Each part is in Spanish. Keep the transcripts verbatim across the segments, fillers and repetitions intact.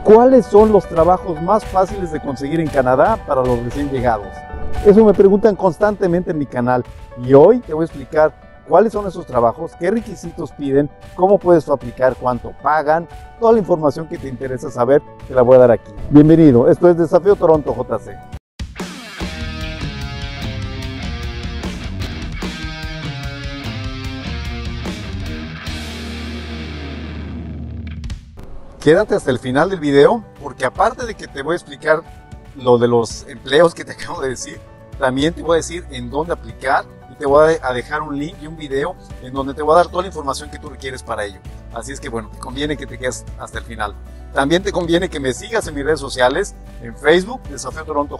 ¿Cuáles son los trabajos más fáciles de conseguir en Canadá para los recién llegados? Eso me preguntan constantemente en mi canal y hoy te voy a explicar cuáles son esos trabajos, qué requisitos piden, cómo puedes tú aplicar, cuánto pagan, toda la información que te interesa saber te la voy a dar aquí. Bienvenido, esto es Desafío Toronto J C. Quédate hasta el final del video porque aparte de que te voy a explicar lo de los empleos que te acabo de decir, también te voy a decir en dónde aplicar y te voy a dejar un link y un video en donde te voy a dar toda la información que tú requieres para ello. Así es que bueno, te conviene que te quedes hasta el final. También te conviene que me sigas en mis redes sociales, en Facebook, Desafío Toronto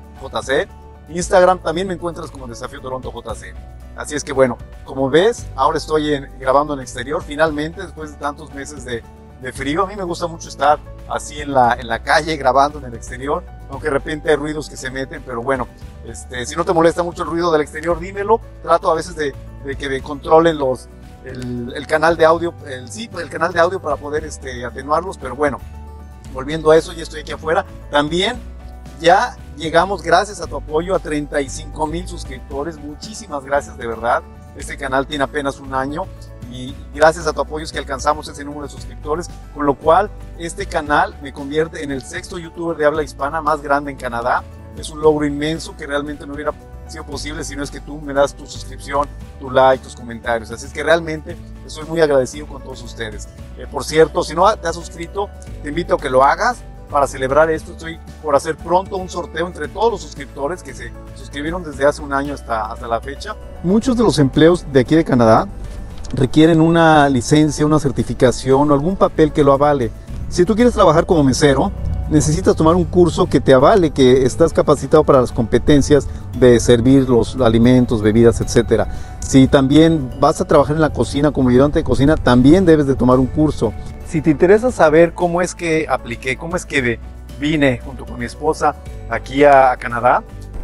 J C, Instagram también me encuentras como Desafío Toronto J C. Así es que bueno, como ves, ahora estoy en, grabando en exterior, finalmente, después de tantos meses de de frío. A mí me gusta mucho estar así en la, en la calle grabando en el exterior, aunque de repente hay ruidos que se meten, pero bueno, este, si no te molesta mucho el ruido del exterior, dímelo. Trato a veces de, de que me controlen los, el, el canal de audio, el, sí, el canal de audio para poder este, atenuarlos, pero bueno, volviendo a eso, ya estoy aquí afuera. También ya llegamos, gracias a tu apoyo, a treinta y cinco mil suscriptores. Muchísimas gracias, de verdad. Este canal tiene apenas un año y gracias a tu apoyo es que alcanzamos ese número de suscriptores, con lo cual este canal me convierte en el sexto youtuber de habla hispana más grande en Canadá. Es un logro inmenso que realmente no hubiera sido posible si no es que tú me das tu suscripción, tu like, tus comentarios. Así es que realmente estoy muy agradecido con todos ustedes. Eh, por cierto, si no te has suscrito, te invito a que lo hagas. Para celebrar esto estoy por hacer pronto un sorteo entre todos los suscriptores que se suscribieron desde hace un año hasta, hasta la fecha. Muchos de los empleos de aquí de Canadá requieren una licencia, una certificación o algún papel que lo avale. Si tú quieres trabajar como mesero, necesitas tomar un curso que te avale que estás capacitado para las competencias de servir los alimentos, bebidas, etcétera. Si también vas a trabajar en la cocina como ayudante de cocina, también debes de tomar un curso. Si te interesa saber cómo es que apliqué, cómo es que vine junto con mi esposa aquí a Canadá,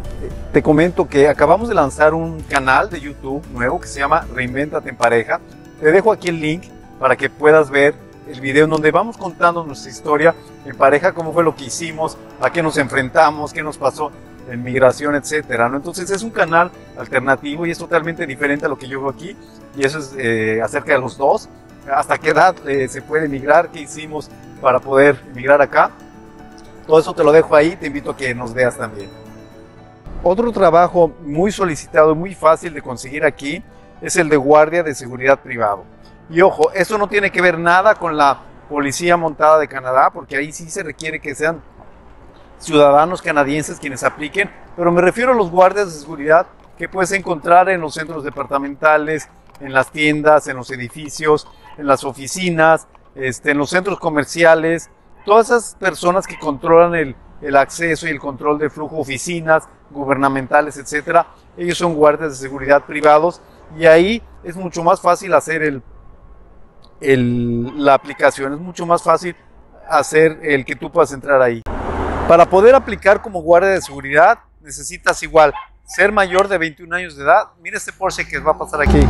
te comento que acabamos de lanzar un canal de YouTube nuevo que se llama Reinvéntate en Pareja. Te dejo aquí el link para que puedas ver el video en donde vamos contando nuestra historia en pareja, cómo fue lo que hicimos, a qué nos enfrentamos, qué nos pasó en migración, etcétera, ¿no? Entonces es un canal alternativo y es totalmente diferente a lo que yo veo aquí, y eso es eh, acerca de los dos. Hasta qué edad eh, se puede migrar, qué hicimos para poder migrar acá. Todo eso te lo dejo ahí, te invito a que nos veas también. Otro trabajo muy solicitado y muy fácil de conseguir aquí es el de guardia de seguridad privado. Y ojo, eso no tiene que ver nada con la policía montada de Canadá, porque ahí sí se requiere que sean ciudadanos canadienses quienes apliquen, pero me refiero a los guardias de seguridad que puedes encontrar en los centros departamentales, en las tiendas, en los edificios, en las oficinas, este, en los centros comerciales, todas esas personas que controlan el, el acceso y el control de flujo, oficinas gubernamentales, etcétera. Ellos son guardias de seguridad privados y ahí es mucho más fácil hacer el, el, la aplicación, es mucho más fácil hacer el que tú puedas entrar ahí. Para poder aplicar como guardia de seguridad necesitas igual ser mayor de veintiún años de edad. Mira este Porsche que va a pasar aquí.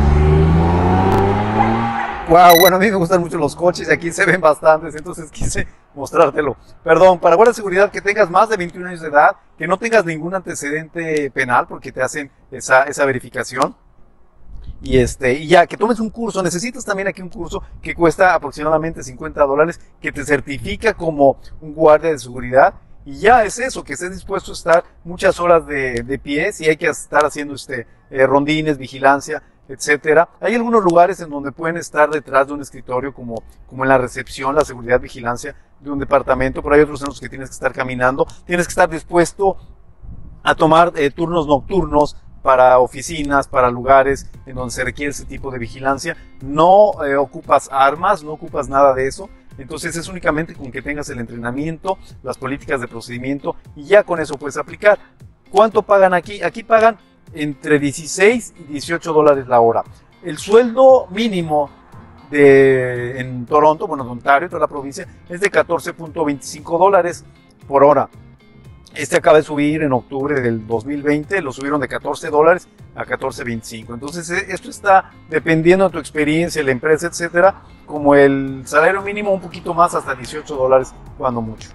Wow, bueno, a mí me gustan mucho los coches y aquí se ven bastantes, entonces quise mostrártelo. Perdón, para guardia de seguridad que tengas más de veintiún años de edad, que no tengas ningún antecedente penal porque te hacen esa, esa verificación. Y, este, y ya, que tomes un curso. Necesitas también aquí un curso que cuesta aproximadamente cincuenta dólares, que te certifica como un guardia de seguridad. Y ya es eso, que estés dispuesto a estar muchas horas de, de pie, si hay que estar haciendo este, eh, rondines, vigilancia, etcétera. Hay algunos lugares en donde pueden estar detrás de un escritorio, como, como en la recepción, la seguridad, vigilancia de un departamento, pero hay otros en los que tienes que estar caminando. Tienes que estar dispuesto a tomar eh, turnos nocturnos para oficinas, para lugares en donde se requiere ese tipo de vigilancia. No eh, ocupas armas, no ocupas nada de eso. Entonces es únicamente con que tengas el entrenamiento, las políticas de procedimiento y ya con eso puedes aplicar. ¿Cuánto pagan aquí? Aquí pagan entre dieciséis y dieciocho dólares la hora. El sueldo mínimo de, en Toronto, bueno, de Ontario, toda la provincia, es de catorce punto veinticinco dólares por hora. Este acaba de subir en octubre del dos mil veinte, lo subieron de catorce dólares a catorce veinticinco. Entonces esto está dependiendo de tu experiencia, la empresa, etcétera, como el salario mínimo un poquito más, hasta dieciocho dólares cuando mucho.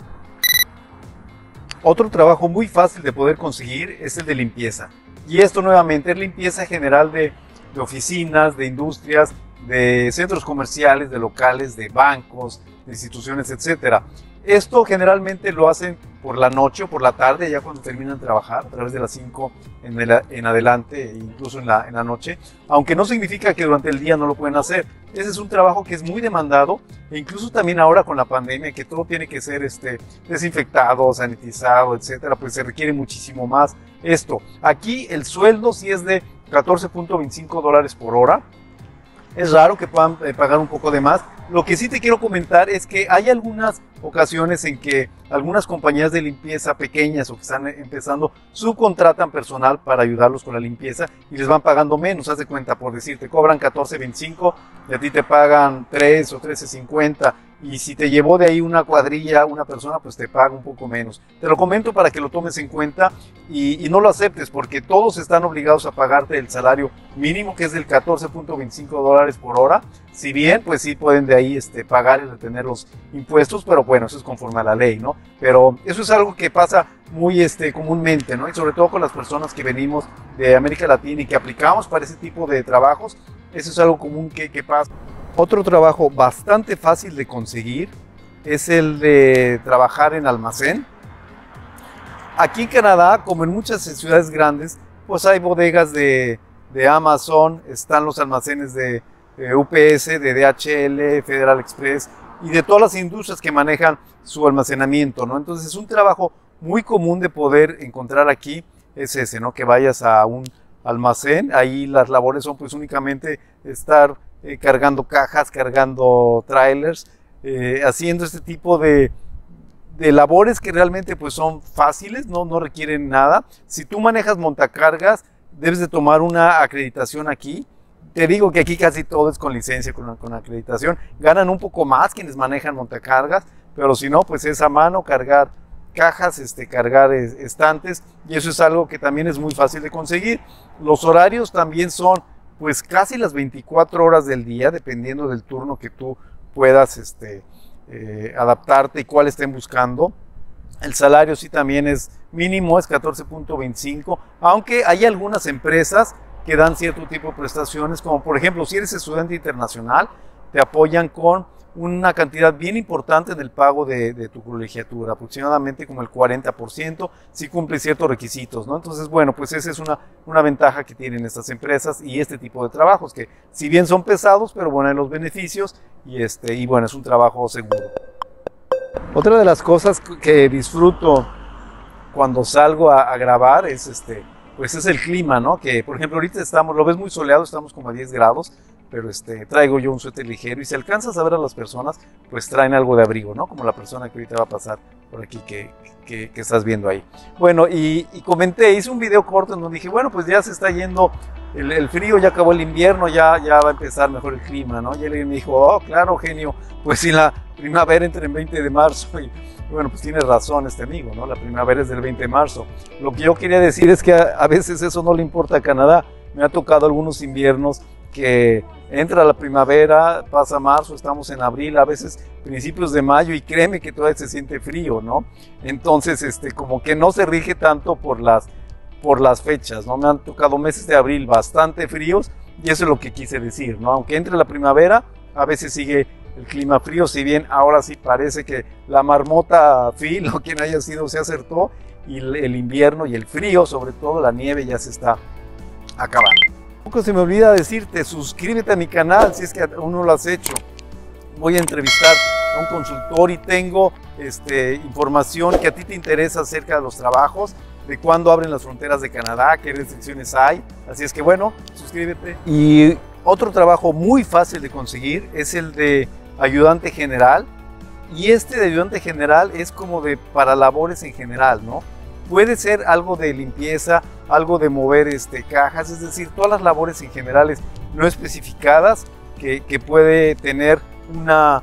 Otro trabajo muy fácil de poder conseguir es el de limpieza. Y esto nuevamente es limpieza general de, de oficinas, de industrias, de centros comerciales, de locales, de bancos, de instituciones, etcétera. Esto generalmente lo hacen por la noche o por la tarde, ya cuando terminan de trabajar, a través de las cinco en, el, en adelante, incluso en la, en la noche, aunque no significa que durante el día no lo pueden hacer. Ese es un trabajo que es muy demandado, e incluso también ahora con la pandemia, que todo tiene que ser este, desinfectado, sanitizado, etcétera, pues se requiere muchísimo más esto. Aquí el sueldo sí es de catorce punto veinticinco dólares por hora. Es raro que puedan eh, pagar un poco de más. Lo que sí te quiero comentar es que hay algunas ocasiones en que algunas compañías de limpieza pequeñas o que están empezando subcontratan personal para ayudarlos con la limpieza y les van pagando menos. Haz de cuenta, por decir, te cobran catorce veinticinco y a ti te pagan tres o trece cincuenta. Y si te llevó de ahí una cuadrilla, una persona, pues te paga un poco menos. Te lo comento para que lo tomes en cuenta y, y no lo aceptes, porque todos están obligados a pagarte el salario mínimo, que es del catorce punto veinticinco dólares por hora. Si bien, pues sí pueden de ahí este, pagar y retener los impuestos, pero bueno, eso es conforme a la ley, ¿no? Pero eso es algo que pasa muy este, comúnmente, ¿no? Y sobre todo con las personas que venimos de América Latina y que aplicamos para ese tipo de trabajos, eso es algo común que, que pasa. Otro trabajo bastante fácil de conseguir es el de trabajar en almacén. Aquí en Canadá, como en muchas ciudades grandes, pues hay bodegas de, de Amazon, están los almacenes de, de U P S, de D H L, Federal Express y de todas las industrias que manejan su almacenamiento, ¿no? Entonces es un trabajo muy común de poder encontrar aquí, es ese, ¿no? Que vayas a un almacén, ahí las labores son pues únicamente estar Eh, cargando cajas, cargando trailers, eh, haciendo este tipo de, de labores que realmente pues son fáciles, no, no requieren nada. Si tú manejas montacargas, debes de tomar una acreditación aquí. Te digo que aquí casi todo es con licencia, con, con acreditación. Ganan un poco más quienes manejan montacargas, pero si no, pues es a mano cargar cajas, este, cargar estantes, y eso es algo que también es muy fácil de conseguir. Los horarios también son pues casi las veinticuatro horas del día, dependiendo del turno que tú puedas este, eh, adaptarte y cuál estén buscando. El salario sí también es mínimo, es catorce punto veinticinco, aunque hay algunas empresas que dan cierto tipo de prestaciones, como por ejemplo, si eres estudiante internacional, te apoyan con una cantidad bien importante en el pago de, de tu colegiatura, aproximadamente como el cuarenta por ciento, si cumple ciertos requisitos, ¿no? Entonces, bueno, pues esa es una, una ventaja que tienen estas empresas y este tipo de trabajos, que si bien son pesados, pero bueno, hay los beneficios y, este, y bueno, es un trabajo seguro. Otra de las cosas que disfruto cuando salgo a, a grabar es, este, pues es el clima, ¿no? Que, por ejemplo, ahorita estamos, lo ves muy soleado, estamos como a diez grados, pero este, traigo yo un suéter ligero y si alcanzas a ver a las personas, pues traen algo de abrigo, ¿no? Como la persona que ahorita va a pasar por aquí que, que, que estás viendo ahí. Bueno, y, y comenté, hice un video corto en donde dije, bueno, pues ya se está yendo el, el frío, ya acabó el invierno, ya, ya va a empezar mejor el clima, ¿no? Y él me dijo, oh, claro, genio, pues si la primavera entra en veinte de marzo y bueno, pues tiene razón este amigo, ¿no? La primavera es del veinte de marzo. Lo que yo quería decir es que a, a veces eso no le importa a Canadá. Me ha tocado algunos inviernos que entra la primavera, pasa marzo, estamos en abril, a veces principios de mayo y créeme que todavía se siente frío, ¿no? Entonces, este, como que no se rige tanto por las, por las fechas, ¿no? Me han tocado meses de abril bastante fríos y eso es lo que quise decir, ¿no? Aunque entre la primavera, a veces sigue el clima frío, si bien ahora sí parece que la marmota Phil o quien haya sido se acertó y el invierno y el frío, sobre todo la nieve, ya se está acabando. Poco se me olvida decirte, suscríbete a mi canal si es que aún no lo has hecho. Voy a entrevistar a un consultor y tengo este, información que a ti te interesa acerca de los trabajos, de cuándo abren las fronteras de Canadá, qué restricciones hay. Así es que bueno, suscríbete. Y otro trabajo muy fácil de conseguir es el de ayudante general. Y este de ayudante general es como de para labores en general, ¿no? Puede ser algo de limpieza, algo de mover este, cajas, es decir, todas las labores en generales no especificadas que, que puede tener una,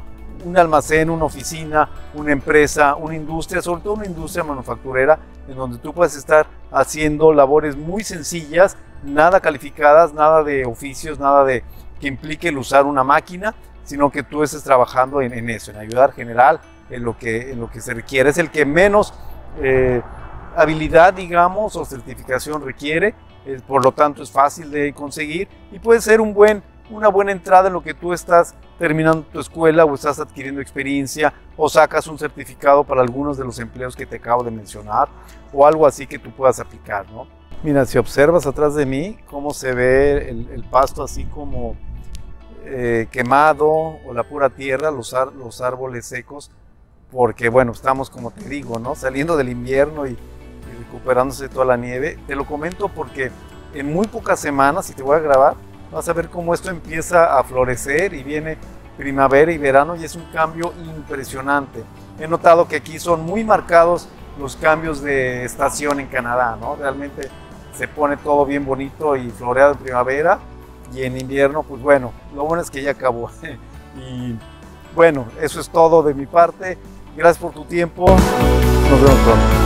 un almacén, una oficina, una empresa, una industria, sobre todo una industria manufacturera, en donde tú puedes estar haciendo labores muy sencillas, nada calificadas, nada de oficios, nada de que implique el usar una máquina, sino que tú estés trabajando en, en eso, en ayudar general, en lo que, en lo que se requiere. Es el que menos eh, habilidad, digamos, o certificación requiere, eh, por lo tanto es fácil de conseguir y puede ser un buen, una buena entrada en lo que tú estás terminando tu escuela o estás adquiriendo experiencia o sacas un certificado para algunos de los empleos que te acabo de mencionar o algo así que tú puedas aplicar, ¿no? Mira, si observas atrás de mí cómo se ve el, el pasto así como eh, quemado o la pura tierra, los, ar, los árboles secos, porque bueno, estamos como te digo, ¿no? Saliendo del invierno y, y recuperándose toda la nieve. Te lo comento porque en muy pocas semanas, si te voy a grabar, vas a ver cómo esto empieza a florecer y viene primavera y verano y es un cambio impresionante. He notado que aquí son muy marcados los cambios de estación en Canadá, ¿no? Realmente se pone todo bien bonito y floreado en primavera y en invierno, pues bueno, lo bueno es que ya acabó. Y bueno, eso es todo de mi parte. Gracias por tu tiempo. Nos vemos pronto.